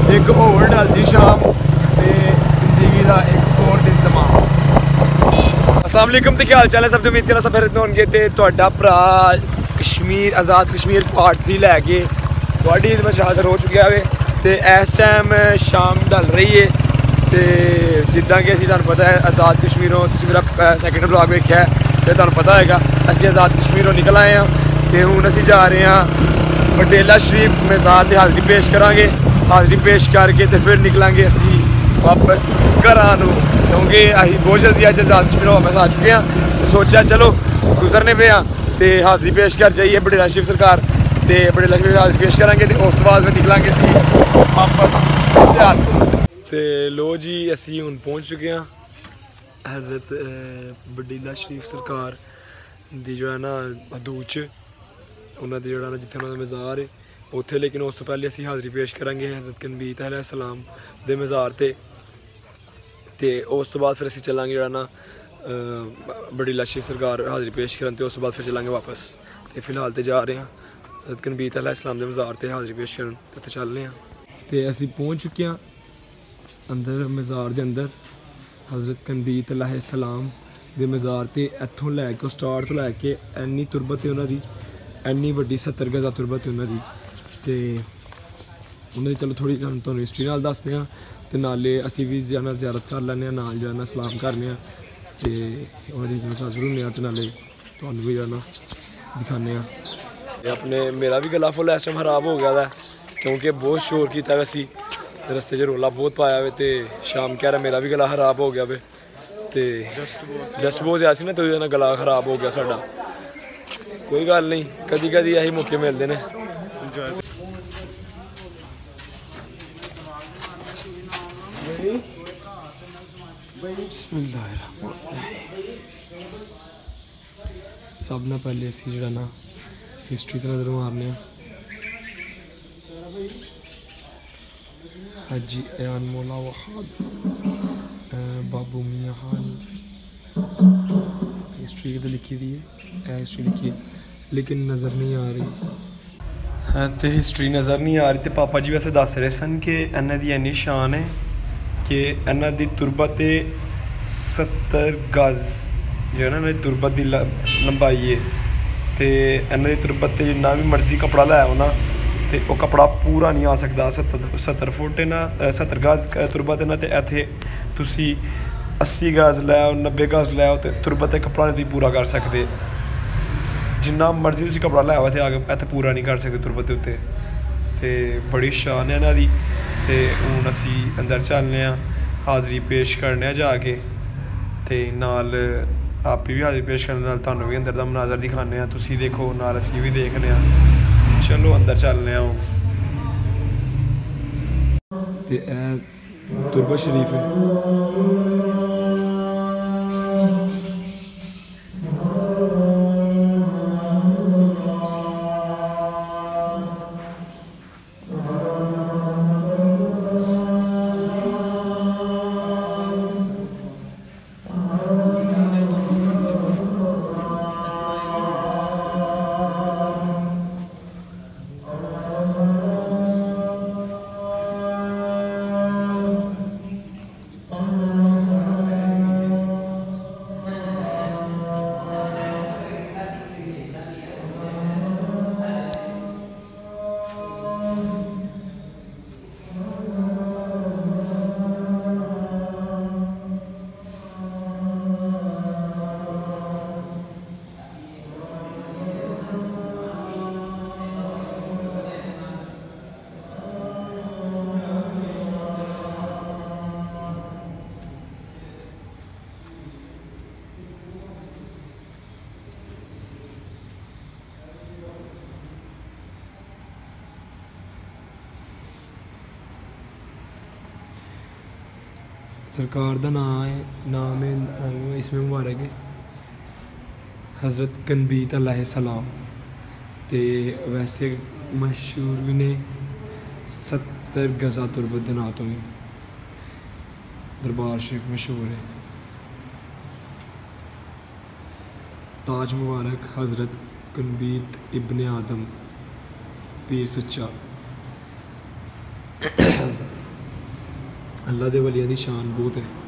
एक होर ढलदी शाम ते जिंदगी का एक और दिन तमाम। अस्सलाम वालेकुम, तो क्या हाल चाल है सब? तो उम्मीद करना सब खैरियत होणगे। ते तुहाडा भरा कश्मीर आज़ाद कश्मीर पार्ट 3 लैके थोड़ी ईद में हाज़र हो चुकिया है। तो इस टाइम शाम ढल रही है। तो जिदा कि असीं तुहानूं पता है आज़ाद कश्मीरों तुसीं मेरा सैकेंड ब्लॉग वेख्या है तो तुहानूं पता होएगा असीं आज़ाद कश्मीरों निकल आए हैं। तो हुण असीं जा रहे हैं बरेला शरीफ मज़ार की हाज़री पेश करांगे। हाज़री पेश करके तो फिर निकलांगे असीं वापस घरां नूं, क्योंकि असीं बहुत जल्दी अज आज़ाद कश्मीरों वापस आ चुके हैं। तो सोचा चलो गुजरने पे हाँ तो हाज़री पेश कर जाइए बरेला शरीफ सरकार। तो बरेला शरीफ हाज़री पेश करांगे तो उस बाद फिर निकलांगे असीं वापस सियालकोट। तो लो जी असीं हुण पहुँच चुके हैं हज़रत बरेला शरीफ सरकार दी जो है ना हदूद च उन्होंने जोड़ा ना जिथे उन्होंने मज़ार है उत्थे। लेकिन उस तो पहले असीं हाज़री पेश करांगे हज़रत कनबीत अलैहिस्सलाम दे मज़ार ते। उस तो बाद फिर असीं चलांगे जोड़ा ना बरेला शरीफ सरकार हाज़री पेश करन ते उस तो बाद फिर चलांगे वापस। तो फिलहाल तो जा रहे हैं हज़रत कनबीत अलैहिस्सलाम दे मज़ार ते हाज़री पेश करन ते उत्थे चल रहे हैं। तो असीं पहुँच चुके हैं अंदर मज़ार दे अंदर हज़रत कनबीत अलैहिस्सलाम दे मज़ार ते। इत्थों लैके स्टार्ट तो लैके इन्नी तुरबत है उन्होंने इन्नी वड्डी 70 गज़ा तुरबत है उन्होंने। तो उन्होंने चलो थोड़ी तुहानूं हिस्टरी नाल दसदे हां ते नाले असीं भी जाना ज़ियारत कर लैन्ने आं, नाल जो है ना सलाम करने आं ते उन्होंने खिदमत हाज़र होन्ने आं ते नाले तुहानूं भी जो है ना दिखाने आं। अपने मेरा भी गला फुल इस टाइम खराब हो गया है क्योंकि बहुत शोर किया असी रस्ते च रौला बहुत पाया वे। तो शाम कह रहा मेरा भी गला खराब हो गया वे। तो डस्ट बहुत ज़्यादा सी ना तो गला खराब हो गया साडा। कोई गल नहीं, कदी कदी यही मौके मिलते हैं। सब ना पहले असी जो ना हिस्टरी तो नज़र मारने हाजी एन मौला वहाद बाबू मियां खान हिस्टरी तो लिखी दी है, हिस्टरी लिखी है लेकिन नज़र नहीं आ रही। तो हिस्टरी नज़र नहीं आ रही। तो पापा जी वैसे दस रहे सन कि इन्हां दी इन्नी शान है कि इन्हां दी तुरबत 70 गज़ जो है ना इन्हां दी तुरबत की लंबाई है। तो इन्हां दी तुरबत जिन्ना भी मर्जी कपड़ा लै आओ ना तो वह कपड़ा पूरा नहीं आ सकता। 70 फुट ना 70 गज़ तुरबत है ना। तो इत्थे तुसी 80 गज़ लै आओ 90 गज़ लै आओ तो तुरबत कपड़ा नहीं पूरा कर सकते। जिन्ना मर्जी तुसी कपड़ा लै आओ इत्थे पूरा नहीं कर सकते तुरबत उत्ते। तो बड़ी शान है इन्हां दी। तो हुण असी अंदर चलने हाज़री पेश करने जाके ते नाल आप भी हाज़री पेश करने नाल तुहानूं भी अंदर दा मनाज़र दिखाने तुसी देखो नाल असी भी देखने। चलो अंदर चलने ते तुरबत शरीफ है। सरकार का नाम है इसमें मुबारक है हज़रत कनबीत अलैहिस्सलाम। तो वैसे मशहूर भी ने 70 गज़ा तुरबत दे नां तो ही दरबार शरीफ मशहूर है। ताज मुबारक हज़रत कनबीत इब्ने आदम पीर सच्चा। अल्लाह दे वलियां दी शान बहुत है।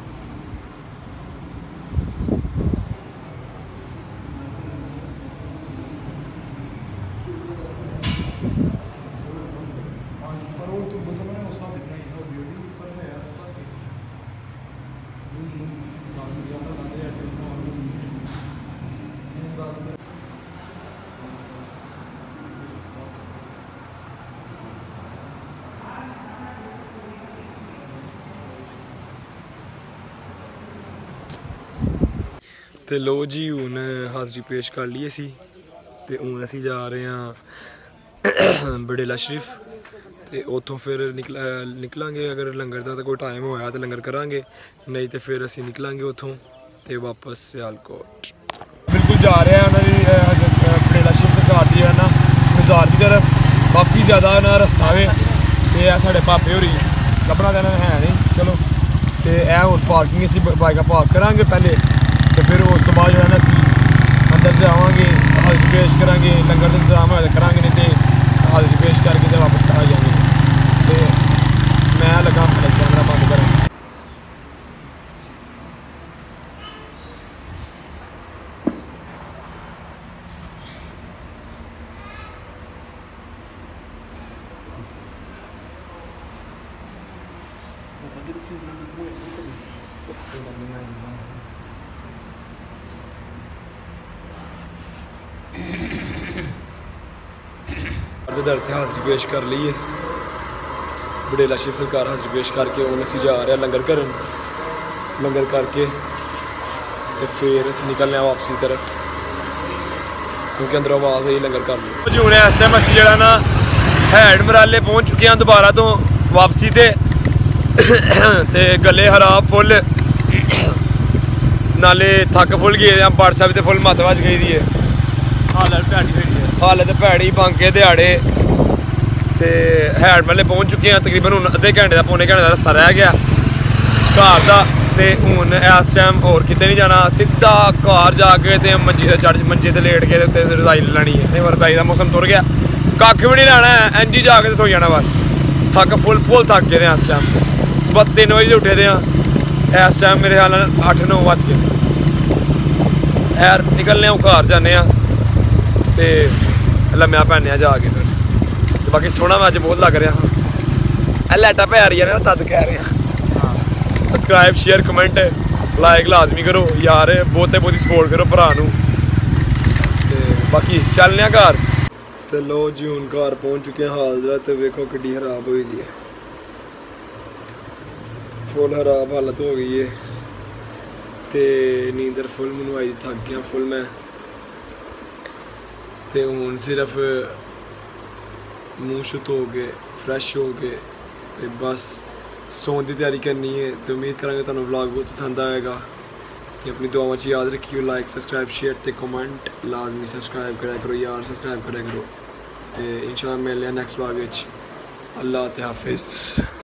तो लो जी हूँ हाज़री पेश कर ली असी तो हूँ असी जा रहे हैं बड़ेला शरीफ तो उतों फिर निकलांगे अगर लंगर का तो कोई टाइम होया तो लंगर करांगे, नहीं तो फिर असी निकलांगे उतों तो वापस सियालकोट। बिल्कुल जा रहे हैं उन्होंने बड़ेला शरीफ सरकार की है ना मज़ार की तरफ, काफ़ी ज़्यादा ना रस्ता वे तो यह साढ़े भापे होरी लभना देना है नहीं। चलो तो यह हूँ पार्किंग असी बाइक पार्क करांगे पहले तो फिर उस तो बाद जो है ना असी अंदर जावांगे, हाज़री पेश करांगे, लंगर का इंतजाम होया करांगे, नहीं तो हाज़री पेश करके तो वापस आ जाएंगे। तो मैं लगा कैमरा बंद करें। दर ते हाज़री पेश कर ली है, बड़ेला शरीफ सरकार हाज़री पेश करके हूँ असी जा रहे हैं लंगर करन, लंगर करके तो फिर असी निकलने वापसी तरफ क्योंकि अंदर आवाज़ आई लंगर कर ली जी। हूँ इस टाइम असी जो ना हैड मराले पहुँच चुके हैं दोबारा तो वापसी ते गले खराब फुल नाले थक फुल गए व्हाट्सएप ते फुल मत बज गई दी है, हालत भैड़ी बांके दिहाड़े तो हैड मरले पहुँच चुके हैं तकरीबन हूँ अद्धे घंटे का पौने घंटे का रस्ता रह गया घर का। तो हूँ इस टाइम होर किते नहीं जाना, सीधा घर जाके तो मंजी से चढ़ मंजे से लेट के रजाई लैनी है, नहीं रजाई का मौसम तुर गया कख भी नहीं लैना है, इंज ही जाके सो जाना बस। थक फुल थक गए इस टाइम, सुबह 3 बजे उठे दे इस टाइम मेरे ख्याल 8-9 बज गए। खैर निकलने घर जाने तो लम्या पैने जाके फिर तो बाकी सोना मैं अज बहुत लग रहा हाँ, लाइटा पै रही है तद कह रहे हैं। सब्सक्राइब शेयर कमेंट लाइक लाजमी करो यार, बहुते बहुत सपोर्ट करो भरा नू। बाकी चलने घर तो लो जी हूँ घर पहुँच चुके हैं हाज़रत, वेखो किड्डी खराब हुई दी है, फुल खराब हालत हो गई है तो नींदर फुल मनवाई थक गया फुल मैं तो हूँ सिर्फ मूँह शुत हो गए फ्रैश हो गए तो बस सोने की तैयारी करनी है। तो उम्मीद करेंगे तुहानू व्लॉग बहुत पसंद आएगा तो अपनी दुआवां च याद रखियो, लाइक सब्सक्राइब शेयर तो कमेंट लाजमी सब्सक्राइब करा करो यार, सब्सक्राइब करा करो तो इंशाअल्लाह मिलने नेक्स्ट व्लॉग। अल्लाह ते हाफिज़।